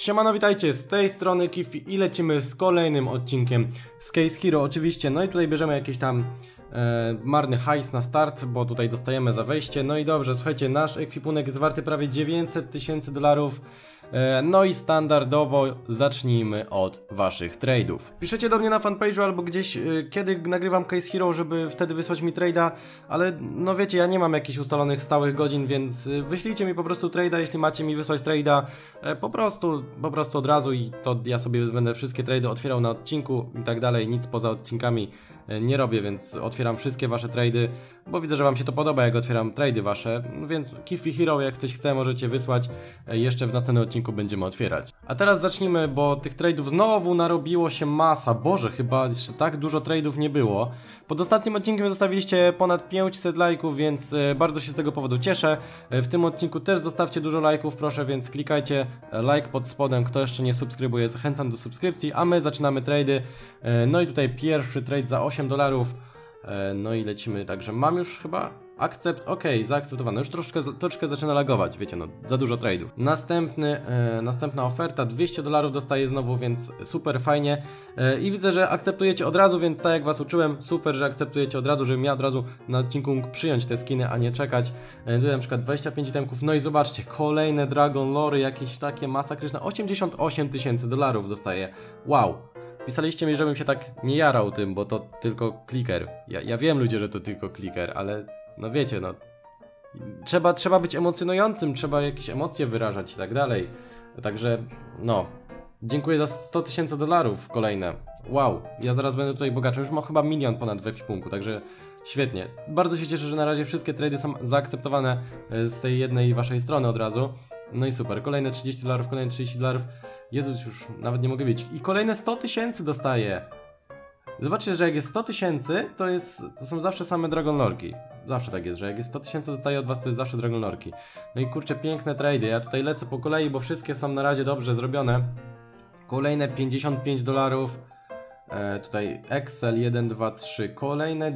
Siemano, witajcie, z tej strony Kifi i lecimy z kolejnym odcinkiem z Case Hero oczywiście. No i tutaj bierzemy jakiś tam marny hajs na start, bo tutaj dostajemy za wejście. No i dobrze, słuchajcie, nasz ekwipunek jest warty prawie 900 tysięcy dolarów. No i standardowo zacznijmy od waszych trade'ów. Piszecie do mnie na fanpage'u albo gdzieś, kiedy nagrywam Case Hero, żeby wtedy wysłać mi trade'a, ale no wiecie, ja nie mam jakichś ustalonych stałych godzin, więc wyślijcie mi po prostu trade'a, jeśli macie mi wysłać trade'a, po prostu od razu i to ja sobie będę wszystkie trade'y otwierał na odcinku i tak dalej, nic poza odcinkami nie robię, więc otwieram wszystkie wasze trade'y, bo widzę, że wam się to podoba, jak otwieram trade'y wasze, więc Kifi Hero, jak ktoś chce, możecie wysłać, jeszcze w następnym odcinku będziemy otwierać. A teraz zacznijmy, bo tych trade'ów znowu narobiło się masa. Boże, chyba jeszcze tak dużo trade'ów nie było. Pod ostatnim odcinkiem zostawiliście ponad 500 lajków, więc bardzo się z tego powodu cieszę. W tym odcinku też zostawcie dużo lajków, proszę, więc klikajcie like pod spodem. Kto jeszcze nie subskrybuje, zachęcam do subskrypcji, a my zaczynamy trade'y. No i tutaj pierwszy trade za $8. No i lecimy, także mam już chyba akcept, ok, zaakceptowane. Już troszkę zaczyna lagować, wiecie, no za dużo trade'ów. Następna oferta, $200 dostaję znowu, więc super fajnie. I widzę, że akceptujecie od razu, więc tak jak was uczyłem, super, że akceptujecie od razu, żebym ja od razu na odcinku mógł przyjąć te skiny, a nie czekać. Tutaj na przykład 25 itemków, no i zobaczcie, kolejne Dragon Lory, jakieś takie masakryczne, $88 tysięcy dostaję, wow. Pisaliście mi, żebym się tak nie jarał tym, bo to tylko clicker. Ja wiem, ludzie, że to tylko clicker, ale no wiecie, no trzeba być emocjonującym, trzeba jakieś emocje wyrażać i tak dalej. Także no, dziękuję za $100 tysięcy kolejne. Wow, ja zaraz będę tutaj bogaczem, już mam chyba milion ponad w ekwipunku, także świetnie. Bardzo się cieszę, że na razie wszystkie trady są zaakceptowane z tej jednej waszej strony od razu. No i super, kolejne $30, kolejne $30. Jezus, już nawet nie mogę wiedzieć. I kolejne 100 tysięcy dostaję. Zobaczcie, że jak jest 100 tysięcy, to są zawsze same Dragon Lorki. Zawsze tak jest, że jak jest 100 tysięcy dostaję od was, to jest zawsze Dragon Lorki. No i kurczę, piękne trady. Ja tutaj lecę po kolei, bo wszystkie są na razie dobrze zrobione. Kolejne $55. Tutaj Excel 1, 2, 3. Kolejne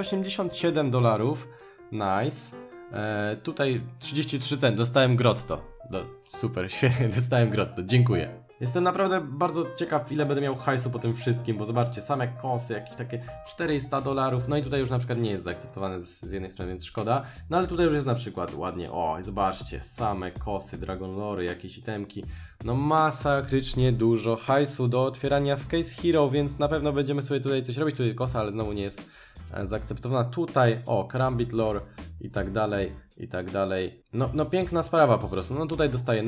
$287. Nice. Tutaj 33 cent. Dostałem grotto. Super, świetnie, dostałem grotto. Dziękuję. Jestem naprawdę bardzo ciekaw, ile będę miał hajsu po tym wszystkim, bo zobaczcie, same kosy, jakieś takie $400, no i tutaj już na przykład nie jest zaakceptowane z jednej strony, więc szkoda, no ale tutaj już jest na przykład ładnie, o i zobaczcie, same kosy, Dragon Lory, jakieś itemki, no masakrycznie dużo hajsu do otwierania w Case Hero, więc na pewno będziemy sobie tutaj coś robić, tutaj kosa, ale znowu nie jest zaakceptowana, tutaj, o, Karambit Lore i tak dalej, i tak dalej. No piękna sprawa po prostu. No tutaj dostaję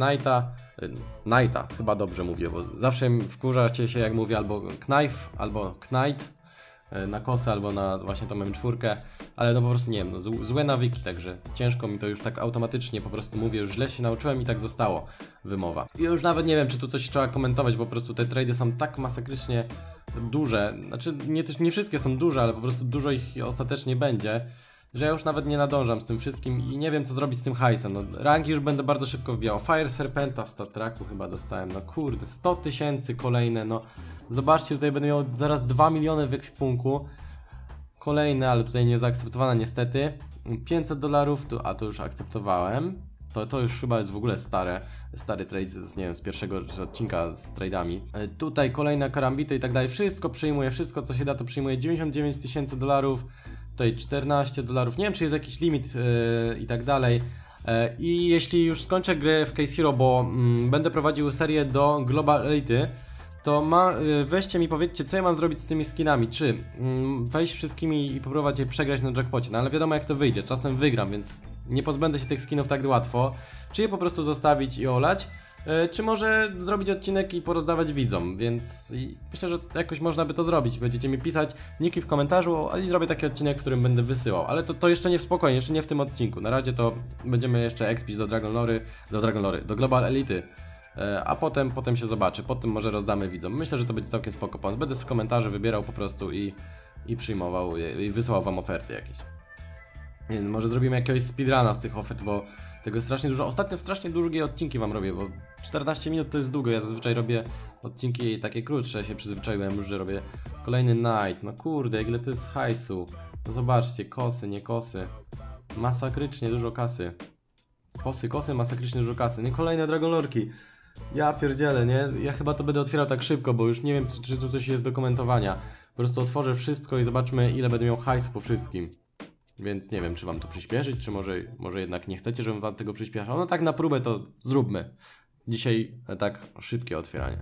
Knighta, chyba dobrze mówię, bo zawsze wkurzacie się jak mówię albo Knife, albo Knight na kosę, albo na właśnie tą M4, ale no po prostu nie wiem, no, złe nawyki, także ciężko mi to już tak automatycznie po prostu mówię, już źle się nauczyłem i tak zostało wymowa. I już nawet nie wiem, czy tu coś trzeba komentować, bo po prostu te trady są tak masakrycznie duże, znaczy nie wszystkie są duże, ale po prostu dużo ich ostatecznie będzie, że ja już nawet nie nadążam z tym wszystkim i nie wiem, co zrobić z tym hajsem. No, rangi już będę bardzo szybko wbijał. Fire Serpenta w Star Treku chyba dostałem. No kurde, 100 tysięcy kolejne. No zobaczcie, tutaj będę miał zaraz 2 miliony w ekwipunku. Kolejne, ale tutaj nie zaakceptowane niestety. $500, to już akceptowałem. To już chyba jest w ogóle stary trade nie wiem, z pierwszego odcinka z trade'ami. Tutaj kolejne karambity i tak dalej. Wszystko przyjmuję, wszystko co się da to przyjmuję. $99 tysięcy. Tutaj $14, nie wiem czy jest jakiś limit i tak dalej. I jeśli już skończę grę w Case Hero, bo będę prowadził serię do Global Elity, to weźcie mi powiedzcie, co ja mam zrobić z tymi skinami, czy wejść wszystkimi i próbować je przegrać na jackpocie, no ale wiadomo jak to wyjdzie, czasem wygram, więc nie pozbędę się tych skinów tak łatwo, czy je po prostu zostawić i olać, czy może zrobić odcinek i porozdawać widzom, więc myślę, że jakoś można by to zrobić. Będziecie mi pisać niki w komentarzu i zrobię taki odcinek, w którym będę wysyłał, ale to jeszcze nie w spokojnie, jeszcze nie w tym odcinku. Na razie to będziemy jeszcze expić do Global Elity, a potem się zobaczy, potem może rozdamy widzom. Myślę, że to będzie całkiem spoko pomysł. Będę w komentarze wybierał po prostu i przyjmował i wysyłał wam oferty jakieś. Może zrobimy jakiegoś speedruna z tych ofert, bo tego jest strasznie dużo. Ostatnio strasznie długie odcinki wam robię, bo 14 minut to jest długo. Ja zazwyczaj robię odcinki takie krótsze, ja się przyzwyczaiłem już, że robię kolejny night. No kurde, ile to jest hajsu. No zobaczcie, kosy, nie kosy. Masakrycznie dużo kasy. Kosy, masakrycznie dużo kasy. No i kolejne Dragon Lorki. Ja pierdzielę, nie? Ja chyba to będę otwierał tak szybko, bo już nie wiem, czy tu coś jest do komentowania. Po prostu otworzę wszystko i zobaczmy, ile będę miał hajsu po wszystkim. Więc nie wiem, czy wam to przyspieszyć, czy może jednak nie chcecie, żebym wam tego przyspieszał. No tak na próbę to zróbmy. Dzisiaj tak szybkie otwieranie.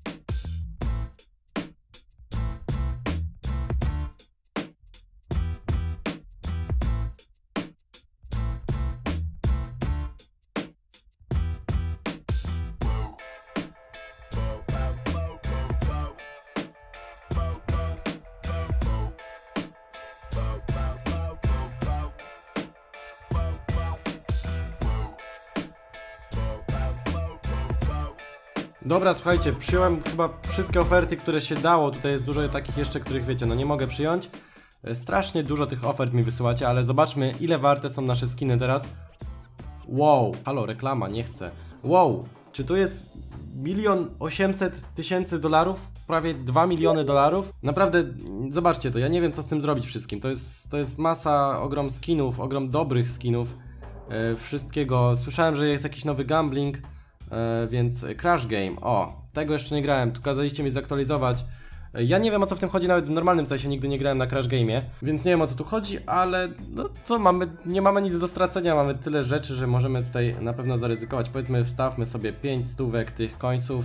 Dobra, słuchajcie, przyjąłem chyba wszystkie oferty, które się dało. Tutaj jest dużo takich jeszcze, których wiecie, no nie mogę przyjąć. Strasznie dużo tych ofert mi wysyłacie, ale zobaczmy, ile warte są nasze skiny teraz. Wow, halo, reklama, nie chcę. Wow, czy tu jest 1 800 000 dolarów? Prawie 2 miliony dolarów? Naprawdę, zobaczcie to, ja nie wiem, co z tym zrobić wszystkim. To jest masa, ogrom skinów, ogrom dobrych skinów. Wszystkiego. Słyszałem, że jest jakiś nowy gambling. Więc Crash Game, o, tego jeszcze nie grałem, tu kazaliście mi zaktualizować. Ja nie wiem, o co w tym chodzi, nawet w normalnym sensie nigdy nie grałem na Crash Game'ie, więc nie wiem, o co tu chodzi, ale no co, nie mamy nic do stracenia, mamy tyle rzeczy, że możemy tutaj na pewno zaryzykować. Powiedzmy, wstawmy sobie 5 stówek tych końców.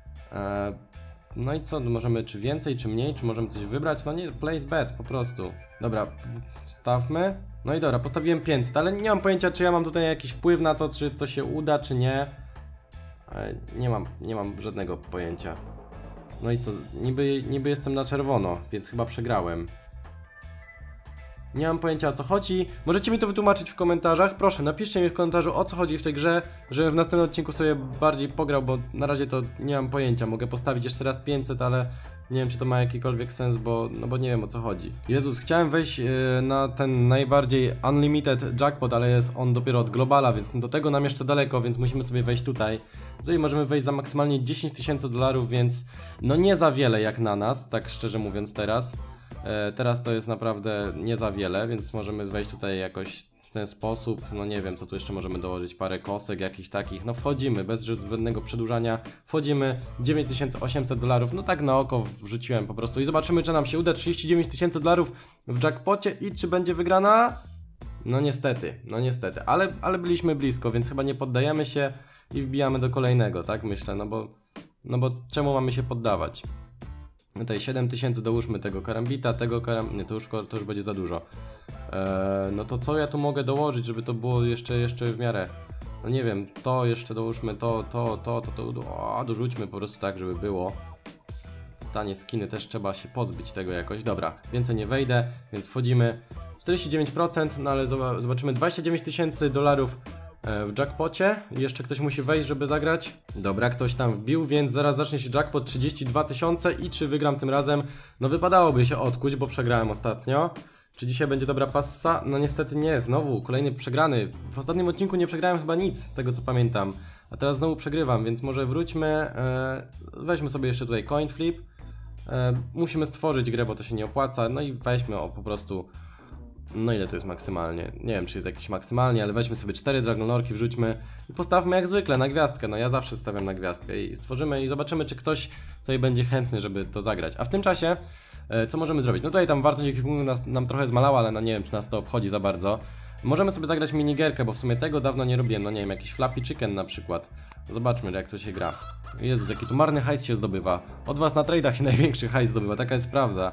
No i co, możemy czy więcej, czy mniej, czy możemy coś wybrać? No nie, place bet po prostu. Dobra, wstawmy. No i dobra, postawiłem 500, ale nie mam pojęcia, czy ja mam tutaj jakiś wpływ na to, czy to się uda, czy nie. Nie mam żadnego pojęcia. No i co, niby jestem na czerwono, więc chyba przegrałem. Nie mam pojęcia, o co chodzi. Możecie mi to wytłumaczyć w komentarzach. Proszę, napiszcie mi w komentarzu, o co chodzi w tej grze, żebym w następnym odcinku sobie bardziej pograł, bo na razie to nie mam pojęcia. Mogę postawić jeszcze raz 500, ale nie wiem, czy to ma jakikolwiek sens, bo nie wiem, o co chodzi. Jezus, chciałem wejść na ten najbardziej unlimited jackpot, ale jest on dopiero od globala, więc do tego nam jeszcze daleko, więc musimy sobie wejść tutaj. Tutaj możemy wejść za maksymalnie 10 000 dolarów, więc no nie za wiele jak na nas, tak szczerze mówiąc teraz. Teraz to jest naprawdę nie za wiele, więc możemy wejść tutaj jakoś w ten sposób. No nie wiem, co tu jeszcze możemy dołożyć, parę kosek jakichś takich. No wchodzimy, bez zbędnego przedłużania. Wchodzimy, 9800 dolarów, no tak na oko wrzuciłem po prostu. I zobaczymy, czy nam się uda, 39 000 dolarów w jackpocie i czy będzie wygrana? No niestety, ale byliśmy blisko, więc chyba nie poddajemy się i wbijamy do kolejnego, tak myślę, no bo czemu mamy się poddawać? Tutaj 7000 dołóżmy tego karambita, nie, to już będzie za dużo. No to co ja tu mogę dołożyć, żeby to było jeszcze w miarę, no nie wiem, to jeszcze dołóżmy, dorzućmy po prostu tak, żeby było. Tanie skiny też trzeba się pozbyć tego jakoś, dobra, więcej nie wejdę, więc wchodzimy 49%, no ale zobaczymy 29 000 dolarów w jackpocie. Jeszcze ktoś musi wejść, żeby zagrać. Dobra, ktoś tam wbił, więc zaraz zacznie się jackpot 32 000 i czy wygram tym razem? No wypadałoby się odkuć, bo przegrałem ostatnio. Czy dzisiaj będzie dobra passa? No niestety nie, znowu kolejny przegrany. W ostatnim odcinku nie przegrałem chyba nic, z tego co pamiętam. A teraz znowu przegrywam, więc może wróćmy. Weźmy sobie jeszcze tutaj coin flip. Musimy stworzyć grę, bo to się nie opłaca. No i weźmy po prostu. No ile to jest maksymalnie? Nie wiem, czy jest jakiś maksymalnie, ale weźmy sobie 4 Dragonlorki, wrzućmy i postawmy jak zwykle na gwiazdkę. No ja zawsze stawiam na gwiazdkę i stworzymy i zobaczymy, czy ktoś tutaj będzie chętny, żeby to zagrać. A w tym czasie, co możemy zrobić? No tutaj tam wartość ekwipunku nam trochę zmalała, ale no nie wiem, czy nas to obchodzi za bardzo. Możemy sobie zagrać minigierkę, bo w sumie tego dawno nie robiłem. No nie wiem, jakiś Flappy Chicken na przykład. Zobaczmy, jak to się gra. Jezus, jaki tu marny hajs się zdobywa. Od was na trade'ach się największy hajs zdobywa, taka jest prawda.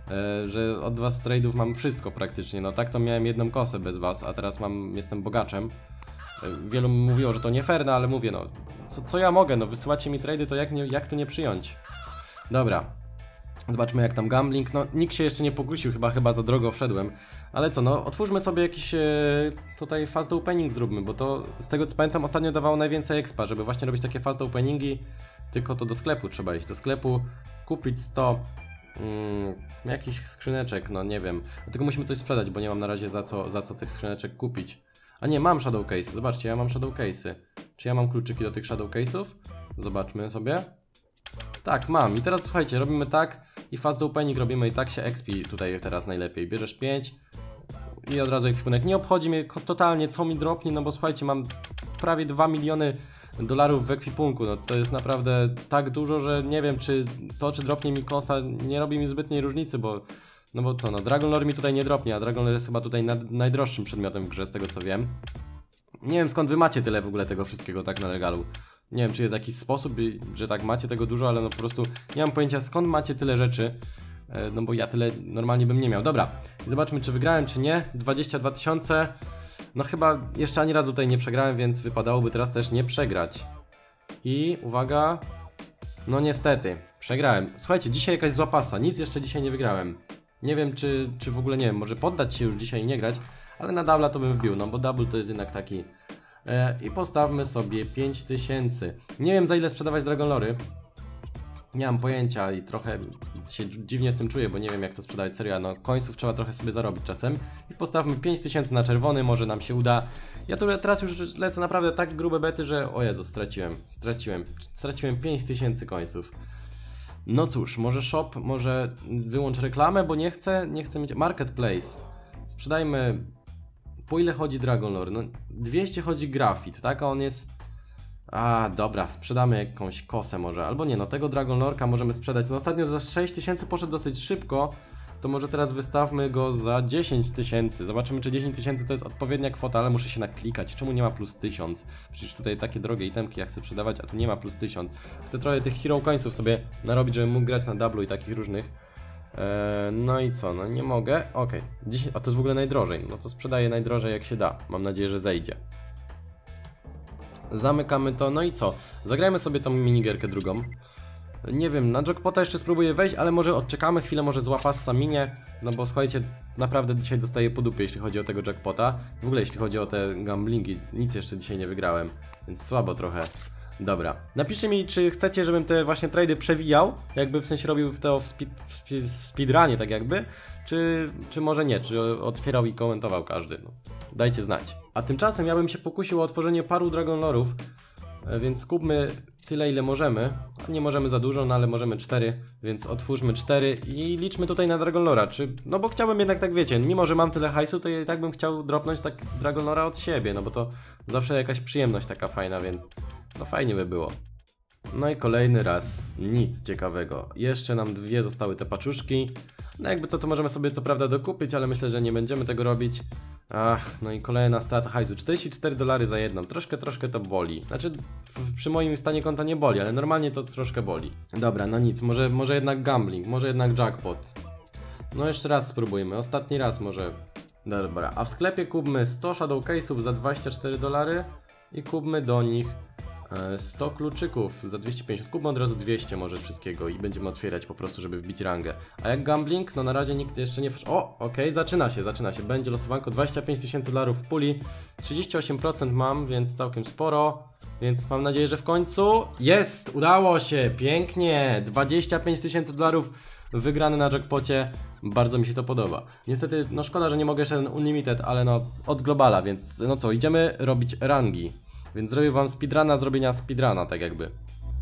Że od was trade'ów mam wszystko praktycznie, no tak to miałem jedną kosę bez was, a teraz jestem bogaczem. Wielu mówiło, że to nie fair, no ale mówię, no co ja mogę, no wysyłacie mi trade'y, to jak tu nie przyjąć? Dobra, zobaczmy jak tam gambling, no nikt się jeszcze nie pokusił, chyba za drogo wszedłem. Ale co, no otwórzmy sobie jakiś tutaj fast opening zróbmy, bo to z tego co pamiętam ostatnio dawało najwięcej expa, żeby właśnie robić takie fast openingi, tylko to do sklepu trzeba iść, do sklepu, kupić 100 jakichś skrzyneczek, no nie wiem. Dlatego musimy coś sprzedać, bo nie mam na razie za co tych skrzyneczek kupić. A nie, mam shadow case'y, zobaczcie, ja mam shadow case'y. Czy ja mam kluczyki do tych shadow case'ów? Zobaczmy sobie. Tak, mam. I teraz słuchajcie, robimy tak i fast opening robimy i tak się expi tutaj teraz najlepiej. Bierzesz 5 i od razu ekwipunek. Nie obchodzi mnie totalnie, co mi dropnie, no bo słuchajcie, mam prawie 2 miliony dolarów w ekwipunku, no to jest naprawdę tak dużo, że nie wiem, czy dropnie mi kosa, nie robi mi zbytniej różnicy, bo... No bo co, no Dragon Lore mi tutaj nie dropnie, a Dragon Lore jest chyba tutaj najdroższym przedmiotem w grze, z tego co wiem. Nie wiem, skąd wy macie tyle w ogóle tego wszystkiego tak na legalu. Nie wiem, czy jest jakiś sposób, że tak macie tego dużo, ale no po prostu nie mam pojęcia, skąd macie tyle rzeczy. No bo ja tyle normalnie bym nie miał. Dobra, zobaczmy, czy wygrałem, czy nie. 22 000. No chyba jeszcze ani razu tutaj nie przegrałem, więc wypadałoby teraz też nie przegrać. I uwaga. No niestety, przegrałem. Słuchajcie, dzisiaj jakaś zła pasa, nic jeszcze dzisiaj nie wygrałem. Nie wiem, czy w ogóle, nie wiem, może poddać się już dzisiaj i nie grać, ale na double'a to bym wbił, no bo double to jest jednak taki... I postawmy sobie 5000. Nie wiem, za ile sprzedawać Dragon Lory. Nie mam pojęcia i trochę się dziwnie z tym czuję, bo nie wiem, jak to sprzedawać, serio, no końców trzeba trochę sobie zarobić czasem. I postawmy 5000 na czerwony, może nam się uda. Ja tu teraz już lecę naprawdę tak grube bety, że o Jezu, straciłem 5000 końców. No cóż, może shop, może wyłącz reklamę, bo nie chcę mieć... Marketplace. Sprzedajmy... Po ile chodzi Dragon Lore? No 200 chodzi grafit, tak? A on jest... A, dobra, sprzedamy jakąś kosę może, albo nie, no tego Dragon Lorka możemy sprzedać. No ostatnio za 6000 poszedł dosyć szybko, to może teraz wystawmy go za 10 000. Zobaczymy, czy 10 000 to jest odpowiednia kwota, ale muszę się naklikać. Czemu nie ma plus 1000? Przecież tutaj takie drogie itemki ja chcę sprzedawać, a tu nie ma plus 1000. Chcę trochę tych hero coinsów sobie narobić, żebym mógł grać na double'u i takich różnych. No i co, no nie mogę, okej. A to jest w ogóle najdrożej, no to sprzedaję najdrożej jak się da. Mam nadzieję, że zejdzie. Zamykamy to, no i co? Zagrajmy sobie tą minigierkę drugą. Nie wiem, na jackpota jeszcze spróbuję wejść, ale może odczekamy chwilę, może zła passa minie. No bo słuchajcie, naprawdę dzisiaj dostaję po dupie, jeśli chodzi o tego jackpota. W ogóle jeśli chodzi o te gamblingi, nic jeszcze dzisiaj nie wygrałem, więc słabo trochę. Dobra, napiszcie mi, czy chcecie, żebym te właśnie trady przewijał, jakby w sensie robił to w speedrunie tak jakby, czy może nie, czy otwierał i komentował każdy, no. Dajcie znać. A tymczasem ja bym się pokusił o otworzenie paru Dragon Lorów, więc kupmy tyle, ile możemy. Nie możemy za dużo, no ale możemy 4, więc otwórzmy 4 i liczmy tutaj na Dragon Lora. No bo chciałbym jednak, tak wiecie, mimo że mam tyle hajsu, to ja i tak bym chciał dropnąć tak Dragon Lora od siebie, no bo to zawsze jakaś przyjemność taka fajna, więc no fajnie by było. No i kolejny raz, nic ciekawego. Jeszcze nam dwie zostały te paczuszki. No jakby to możemy sobie co prawda dokupić, ale myślę, że nie będziemy tego robić. Ach, no i kolejna strata hajsu. 44 dolary za jedną. Troszkę to boli. Znaczy, przy moim stanie konta nie boli, ale normalnie to troszkę boli. Dobra, no nic, może jednak gambling, może jednak jackpot. No jeszcze raz spróbujmy, ostatni raz może. Dobra, a w sklepie kupmy 100 shadow case'ów za 24 dolary i kupmy do nich 100 kluczyków za 250, kupmy od razu 200 może wszystkiego i będziemy otwierać po prostu, żeby wbić rangę. A jak gambling? No na razie nikt jeszcze nie... O, okej, zaczyna się, będzie losowanko, 25 000 dolarów w puli, 38% mam, więc całkiem sporo, więc mam nadzieję, że w końcu jest, udało się, pięknie, 25 000 dolarów wygrane na jackpocie, bardzo mi się to podoba. Niestety, no szkoda, że nie mogę jeszcze unlimited, ale no od globala, więc no co, idziemy robić rangi. Więc zrobię wam speedruna zrobienia speedruna, tak jakby.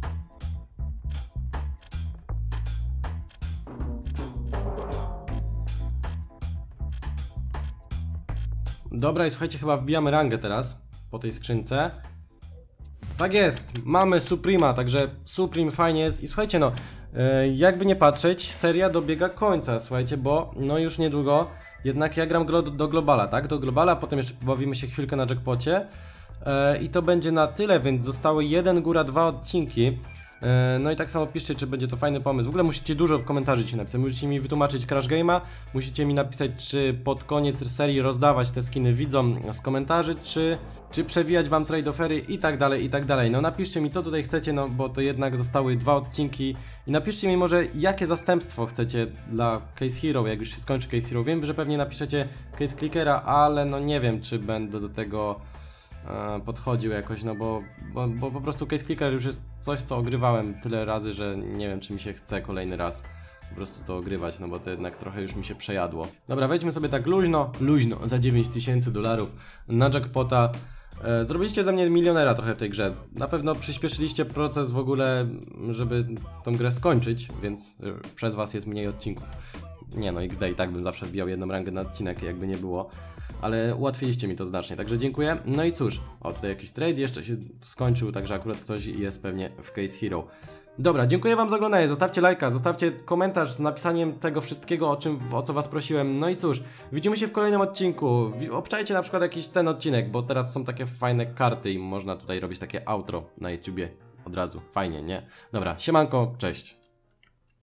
Dobra i słuchajcie, chyba wbijamy rangę teraz po tej skrzynce. Tak jest, mamy Suprema, także Supreme fajnie jest. I słuchajcie, no, jakby nie patrzeć, seria dobiega końca, słuchajcie, bo no już niedługo jednak ja gram do globala, tak? Do globala, potem jeszcze pobawimy się chwilkę na jackpocie. I to będzie na tyle, więc zostały 1 góra 2 odcinki. No i tak samo piszcie, czy będzie to fajny pomysł. W ogóle musicie dużo w komentarzy ci napisać. Musicie mi wytłumaczyć Crash Game'a. Musicie mi napisać, czy pod koniec serii rozdawać te skiny widzom z komentarzy, czy przewijać wam trade offery i tak dalej, i tak dalej. No napiszcie mi, co tutaj chcecie, no bo to jednak zostały 2 odcinki. I napiszcie mi może, jakie zastępstwo chcecie dla Case Hero, jak już się skończy Case Hero. Wiem, że pewnie napiszecie Case Clickera, ale no nie wiem, czy będę do tego podchodził jakoś, no bo po prostu Case Clicker już jest coś, co ogrywałem tyle razy, że nie wiem, czy mi się chce kolejny raz po prostu to ogrywać, no bo to jednak trochę już mi się przejadło. Dobra, wejdźmy sobie tak luźno za 9000 dolarów na jackpota. Zrobiliście ze mnie milionera trochę w tej grze. Na pewno przyspieszyliście proces w ogóle, żeby tą grę skończyć, więc przez was jest mniej odcinków. Nie no, XD i tak bym zawsze wbijał jedną rangę na odcinek, jakby nie było. ale ułatwiliście mi to znacznie, także dziękuję. No i cóż, o tutaj jakiś trade jeszcze się skończył, także akurat ktoś jest pewnie w Case Hero. Dobra, dziękuję wam za oglądanie, zostawcie lajka, zostawcie komentarz z napisaniem tego wszystkiego, o co was prosiłem. No i cóż, widzimy się w kolejnym odcinku. Obczajcie na przykład jakiś ten odcinek, bo teraz są takie fajne karty i można tutaj robić takie outro na YouTubie od razu. Fajnie, nie? Dobra, siemanko, cześć.